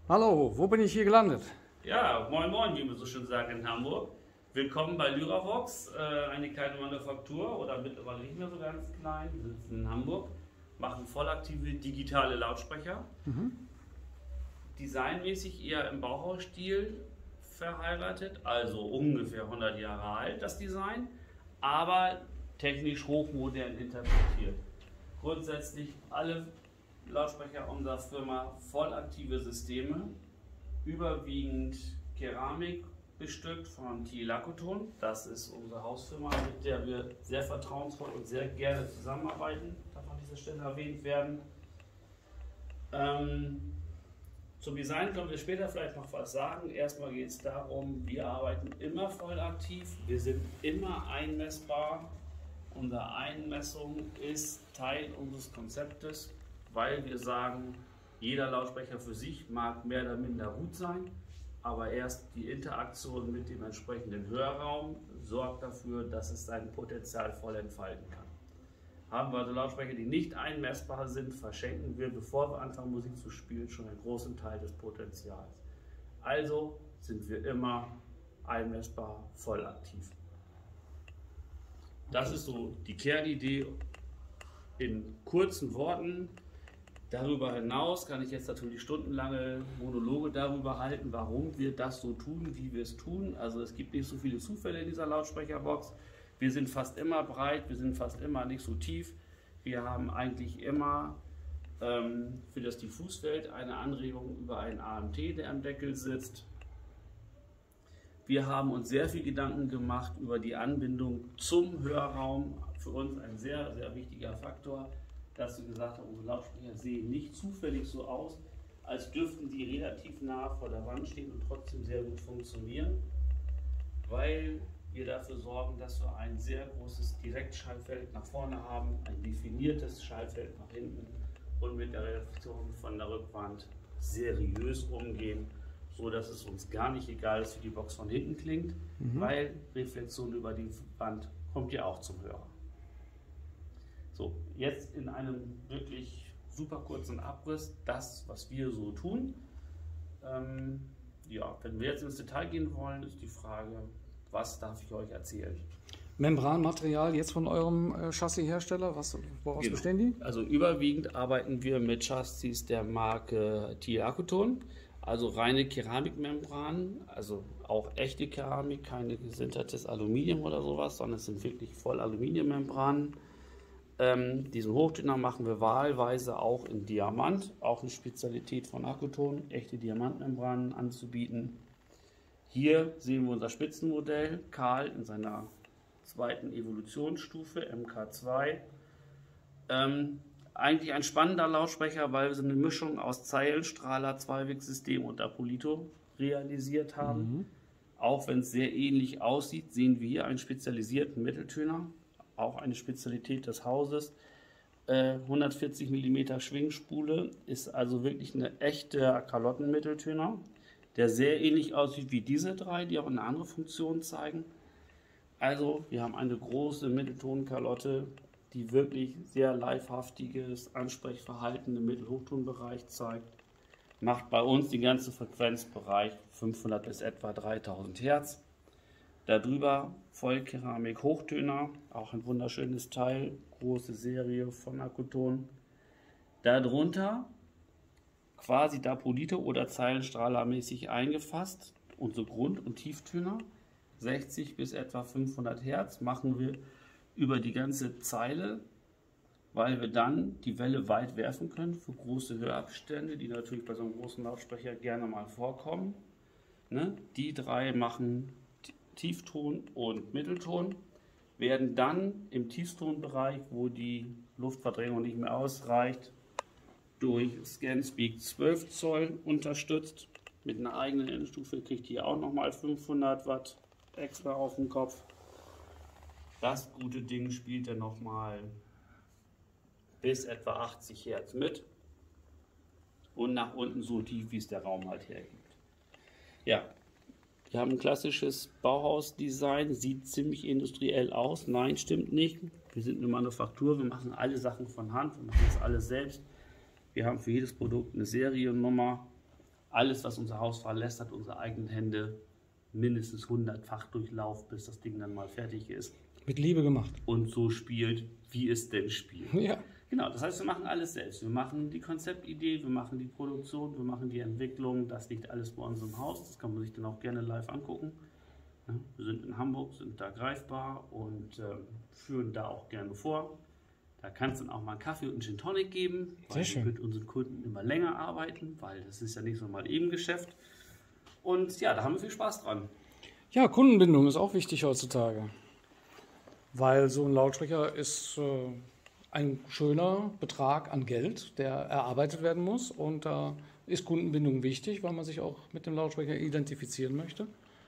Hallo, wo bin ich hier gelandet? Ja, moin moin, wie man so schön sagt in Hamburg. Willkommen bei Lyravox, eine kleine Manufaktur oder mittlerweile nicht mehr so ganz klein. Wir sitzen in Hamburg, machen vollaktive digitale Lautsprecher. Designmäßig eher im Bauhausstil verheiratet, also ungefähr 100 Jahre alt das Design, aber technisch hochmodern interpretiert. Grundsätzlich alle Lautsprecher unserer Firma vollaktive Systeme, überwiegend Keramik bestückt von TI Lakoton. Das ist unsere Hausfirma, mit der wir sehr vertrauensvoll und sehr gerne zusammenarbeiten, darf an dieser Stelle erwähnt werden. Zum Design können wir später vielleicht noch was sagen. Erstmal geht es darum, wir arbeiten immer vollaktiv, wir sind immer einmessbar. Unsere Einmessung ist Teil unseres Konzeptes, weil wir sagen, jeder Lautsprecher für sich mag mehr oder minder gut sein, aber erst die Interaktion mit dem entsprechenden Hörraum sorgt dafür, dass es sein Potenzial voll entfalten kann. Haben wir also Lautsprecher, die nicht einmessbar sind, verschenken wir, bevor wir anfangen Musik zu spielen, schon einen großen Teil des Potenzials. Also sind wir immer einmessbar voll aktiv. Das ist so die Kernidee in kurzen Worten. Darüber hinaus kann ich jetzt natürlich stundenlange Monologe darüber halten, warum wir das so tun, wie wir es tun. Also es gibt nicht so viele Zufälle in dieser Lautsprecherbox. Wir sind fast immer breit, wir sind fast immer nicht so tief. Wir haben eigentlich immer für das Diffusfeld eine Anregung über einen AMT, der am Deckel sitzt. Wir haben uns sehr viel Gedanken gemacht über die Anbindung zum Hörraum. Für uns ein sehr, sehr wichtiger Faktor, dass wir gesagt haben, unsere Lautsprecher sehen nicht zufällig so aus, als dürften sie relativ nah vor der Wand stehen und trotzdem sehr gut funktionieren, weil wir dafür sorgen, dass wir ein sehr großes Direktschallfeld nach vorne haben, ein definiertes Schallfeld nach hinten und mit der Reflexion von der Rückwand seriös umgehen, so dass es uns gar nicht egal ist, wie die Box von hinten klingt, weil Reflexion über die Wand kommt ja auch zum Hörer. So, jetzt in einem wirklich super kurzen Abriss das, was wir so tun. Ja, wenn wir jetzt ins Detail gehen wollen, ist die Frage, was darf ich euch erzählen? Membranmaterial jetzt von eurem Chassishersteller, woraus bestehen die? Also überwiegend arbeiten wir mit Chassis der Marke TI Lakoton, also reine Keramikmembranen, also auch echte Keramik, keine gesintertes Aluminium oder sowas, sondern es sind wirklich voll Aluminiummembranen. Diesen Hochtöner machen wir wahlweise auch in Diamant, auch eine Spezialität von Lakoton, echte Diamantmembranen anzubieten. Hier sehen wir unser Spitzenmodell, Karl in seiner zweiten Evolutionsstufe, MK2. Eigentlich ein spannender Lautsprecher, weil wir so eine Mischung aus Zeilenstrahler, Zweiwegsystem und Apolito realisiert haben. Auch wenn es sehr ähnlich aussieht, sehen wir hier einen spezialisierten Mitteltöner. Auch eine Spezialität des Hauses. 140 mm Schwingspule ist also wirklich eine echte Kalottenmitteltöner, der sehr ähnlich aussieht wie diese drei, die auch eine andere Funktion zeigen. Also wir haben eine große Mitteltonkalotte, die wirklich sehr livehaftiges Ansprechverhalten im Mittelhochtonbereich zeigt. Macht bei uns den ganzen Frequenzbereich 500 bis etwa 3000 Hertz. Darüber Vollkeramik Hochtöner, auch ein wunderschönes Teil, große Serie von Lakoton. Darunter quasi Dapolito oder Zeilenstrahlermäßig eingefasst, unsere Grund- und Tieftöner, 60 bis etwa 500 Hertz, machen wir über die ganze Zeile, weil wir dann die Welle weit werfen können für große Hörabstände, die natürlich bei so einem großen Lautsprecher gerne mal vorkommen. Die drei machen Tiefton und Mittelton, werden dann im Tieftonbereich, wo die Luftverdrängung nicht mehr ausreicht, durch ScanSpeak 12 Zoll unterstützt. Mit einer eigenen Endstufe kriegt ihr auch nochmal 500 Watt extra auf den Kopf. Das gute Ding spielt dann nochmal bis etwa 80 Hertz mit und nach unten so tief, wie es der Raum halt hergibt. Ja. Wir haben ein klassisches Bauhausdesign, sieht ziemlich industriell aus. Nein, stimmt nicht. Wir sind eine Manufaktur, wir machen alle Sachen von Hand, wir machen das alles selbst. Wir haben für jedes Produkt eine Seriennummer Alles, was unser Haus verlässt, hat unsere eigenen Hände mindestens 100-fach Durchlauf, bis das Ding dann mal fertig ist. Mit Liebe gemacht. Und so spielt, wie es denn spielt. Ja. Genau, das heißt, wir machen alles selbst. Wir machen die Konzeptidee, wir machen die Produktion, wir machen die Entwicklung. Das liegt alles bei uns im Haus. Das kann man sich dann auch gerne live angucken. Ja, wir sind in Hamburg, sind da greifbar und führen da auch gerne vor. Da kann es dann auch mal einen Kaffee und einen Gin Tonic geben, weil wir mit unseren Kunden immer länger arbeiten, weil das ist ja nicht so mal eben Geschäft. Und ja, da haben wir viel Spaß dran. Ja, Kundenbindung ist auch wichtig heutzutage, weil so ein Lautsprecher ist ein schöner Betrag an Geld, der erarbeitet werden muss, und da ist Kundenbindung wichtig, weil man sich auch mit dem Lautsprecher identifizieren möchte.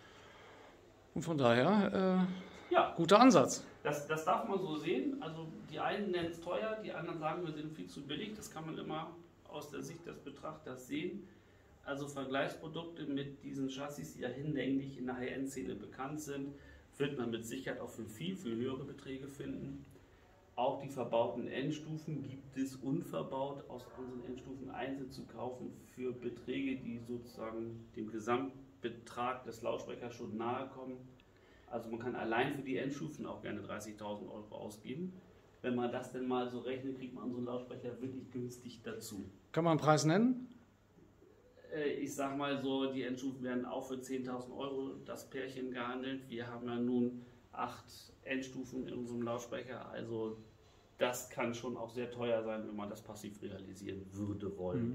Und von daher, ja, guter Ansatz. Das darf man so sehen. Also die einen nennen es teuer, die anderen sagen, wir sind viel zu billig. Das kann man immer aus der Sicht des Betrachters sehen. Also Vergleichsprodukte mit diesen Chassis, die ja hinlänglich in der High-End-Szene bekannt sind, wird man mit Sicherheit auch für viel, viel höhere Beträge finden. Auch die verbauten Endstufen gibt es unverbaut aus unseren Endstufen einzeln zu kaufen für Beträge, die sozusagen dem Gesamtbetrag des Lautsprechers schon nahe kommen. Also man kann allein für die Endstufen auch gerne 30.000 Euro ausgeben. Wenn man das denn mal so rechnet, kriegt man so einen Lautsprecher wirklich günstig dazu. Kann man einen Preis nennen? Ich sag mal so, die Endstufen werden auch für 10.000 Euro das Pärchen gehandelt. Wir haben ja nun 8 Endstufen in unserem Lautsprecher, also das kann schon auch sehr teuer sein, wenn man das passiv realisieren würde wollen.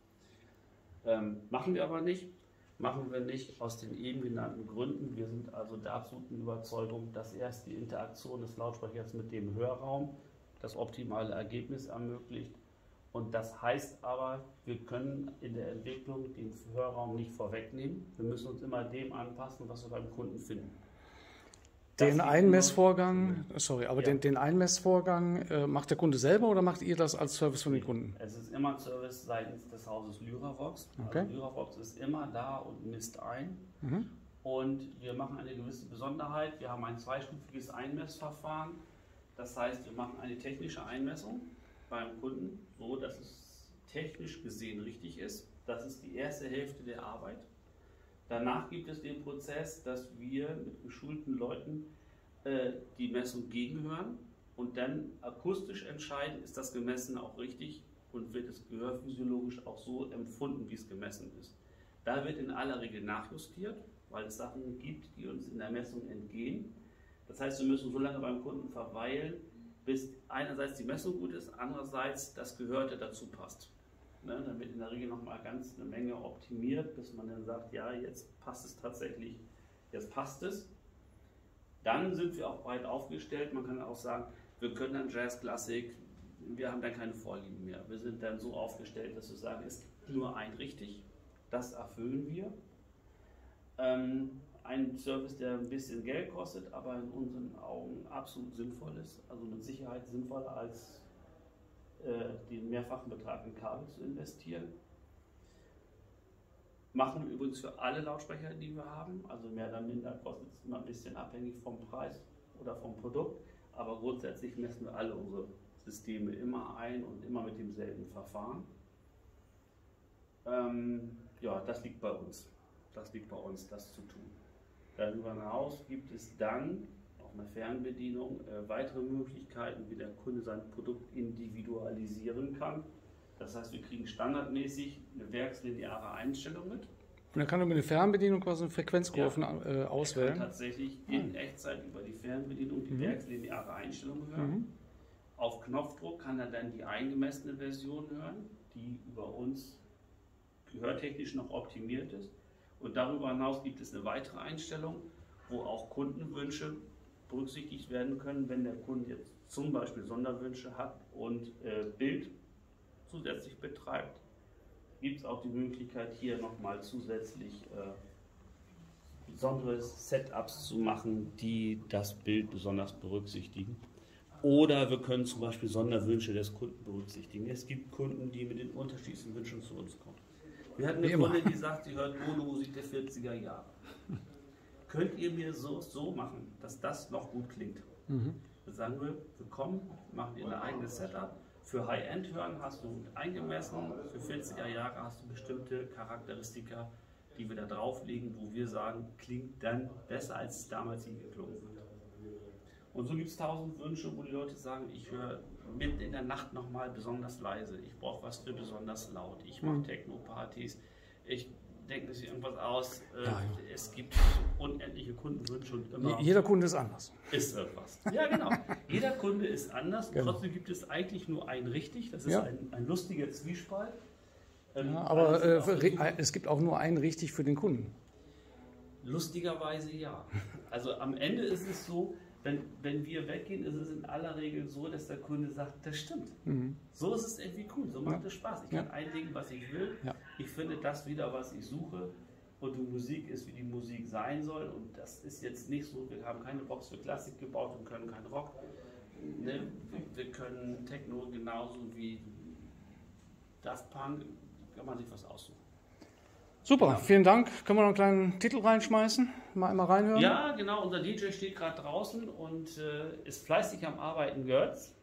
Machen wir aber nicht. Machen wir nicht aus den eben genannten Gründen. Wir sind also der absoluten Überzeugung, dass erst die Interaktion des Lautsprechers mit dem Hörraum das optimale Ergebnis ermöglicht. Und das heißt aber, wir können in der Entwicklung den Hörraum nicht vorwegnehmen. Wir müssen uns immer dem anpassen, was wir beim Kunden finden. Den Einmessvorgang, den Einmessvorgang macht der Kunde selber oder macht ihr das als Service von den Kunden? Es ist immer Service seitens des Hauses Lyravox. Okay. Also Lyravox ist immer da und misst ein. Und wir machen eine gewisse Besonderheit. Wir haben ein zweistufiges Einmessverfahren. Das heißt, wir machen eine technische Einmessung beim Kunden, so dass es technisch gesehen richtig ist. Das ist die erste Hälfte der Arbeit. Danach gibt es den Prozess, dass wir mit geschulten Leuten die Messung gegenhören und dann akustisch entscheiden, ist das Gemessene auch richtig und wird es gehörphysiologisch auch so empfunden, wie es gemessen ist. Da wird in aller Regel nachjustiert, weil es Sachen gibt, die uns in der Messung entgehen. Das heißt, wir müssen so lange beim Kunden verweilen, bis einerseits die Messung gut ist, andererseits das Gehörte dazu passt. Ne, dann wird in der Regel nochmal ganz eine Menge optimiert, bis man dann sagt, ja, jetzt passt es tatsächlich, jetzt passt es. Dann sind wir auch breit aufgestellt. Man kann auch sagen, wir können dann Jazz-Klassik, wir haben dann keine Vorlieben mehr. Wir sind dann so aufgestellt, dass wir sagen, es gibt nur ein richtig, das erfüllen wir. Ein Service, der ein bisschen Geld kostet, aber in unseren Augen absolut sinnvoll ist, also mit Sicherheit sinnvoller als den mehrfachen Betrag in Kabel zu investieren. Machen wir übrigens für alle Lautsprecher, die wir haben, also mehr oder minder kostet es immer ein bisschen abhängig vom Preis oder vom Produkt, aber grundsätzlich messen wir alle unsere Systeme immer ein und immer mit demselben Verfahren. Ja, das liegt bei uns. Das liegt bei uns, das zu tun. Darüber hinaus gibt es dann eine Fernbedienung, weitere Möglichkeiten, wie der Kunde sein Produkt individualisieren kann. Das heißt, wir kriegen standardmäßig eine werkslineare Einstellung mit. Und dann kann man mit der Fernbedienung quasi Frequenzkurven auswählen? Er kann tatsächlich in Echtzeit über die Fernbedienung die werkslineare Einstellung hören. Auf Knopfdruck kann er dann die eingemessene Version hören, die über uns gehörtechnisch noch optimiert ist. Und darüber hinaus gibt es eine weitere Einstellung, wo auch Kundenwünsche berücksichtigt werden können, wenn der Kunde jetzt zum Beispiel Sonderwünsche hat und Bild zusätzlich betreibt, gibt es auch die Möglichkeit, hier nochmal zusätzlich besondere Setups zu machen, die das Bild besonders berücksichtigen. Oder wir können zum Beispiel Sonderwünsche des Kunden berücksichtigen. Es gibt Kunden, die mit den unterschiedlichen Wünschen zu uns kommen. Wir hatten eine Kundin, die sagt, sie hört Mono-Musik der 40er Jahre. Könnt ihr mir so machen, dass das noch gut klingt? Dann sagen wir, wir kommen, machen ihr ein eigenes Setup Für High-End-Hören hast du eingemessen, für 40er Jahre hast du bestimmte Charakteristika, die wir da drauflegen, wo wir sagen, klingt dann besser, als es damals hier geklungen hat. Und so gibt es 1000 Wünsche, wo die Leute sagen, ich höre mitten in der Nacht nochmal besonders leise, ich brauche was für besonders laut, ich mache Techno-Partys, ich denke sich irgendwas aus. Es gibt unendliche Kundenwünsche und immer... Jeder Kunde ist anders. Ist irgendwas. Ja, genau. Jeder Kunde ist anders und trotzdem gibt es eigentlich nur ein richtig. Das ist ein lustiger Zwiespalt. Aber es gibt auch nur einen richtig für den Kunden. Lustigerweise ja. Also am Ende ist es so, wenn wir weggehen, ist es in aller Regel so, dass der Kunde sagt, das stimmt. So ist es irgendwie cool, so macht es Spaß. Ich kann einlegen, was ich will. Ich finde das wieder, was ich suche. Und die Musik ist, wie die Musik sein soll. Und das ist jetzt nicht so, wir haben keine Box für Klassik gebaut und können keinen Rock. Ne? Wir können Techno genauso wie Daft Punk, kann man sich was aussuchen. Super, vielen Dank. Können wir noch einen kleinen Titel reinschmeißen? Mal einmal reinhören? Ja, genau. Unser DJ steht gerade draußen und ist fleißig am Arbeiten, Girls.